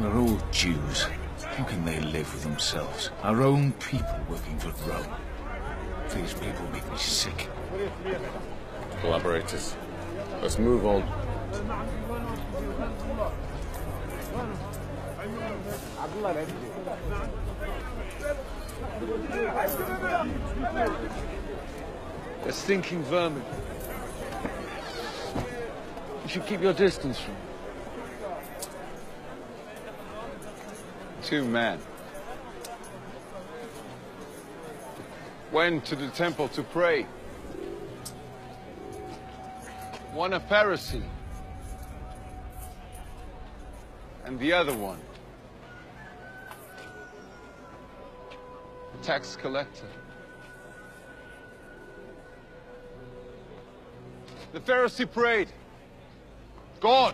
are all Jews. How can they live with themselves? Our own people working for Rome. These people make me sick. Collaborators. Let's move on. They're stinking vermin. You should keep your distance from them. 2 men went to the temple to pray. One a Pharisee, and the other one a tax collector. The Pharisee prayed, God,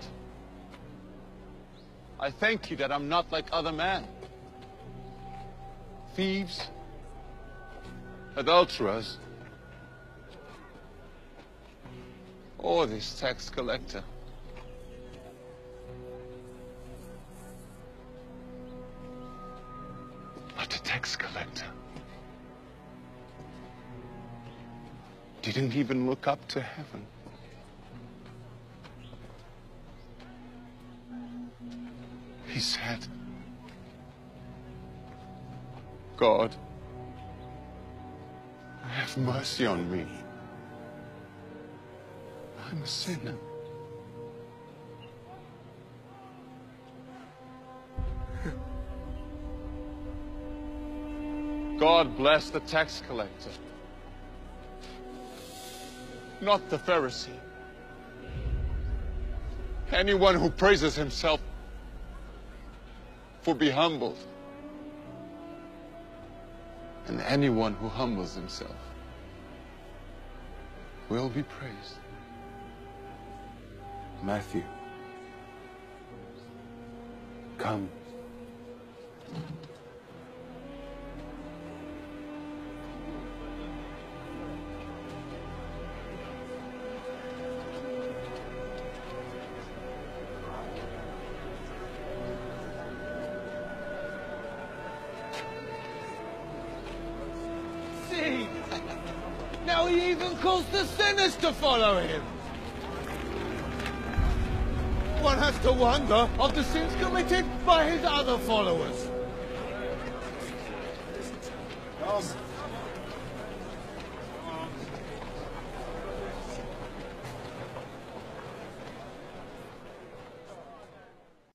I thank you that I'm not like other men. Thieves, adulterers, or this tax collector. But the tax collector didn't even look up to heaven. He said, God, have mercy on me. I'm a sinner. God bless the tax collector, not the Pharisee. Anyone who praises himself will be humbled, and anyone who humbles himself will be praised. Matthew, come. See, now he even calls the sinners to follow him. One has to wonder of the sins committed by his other followers. Charles.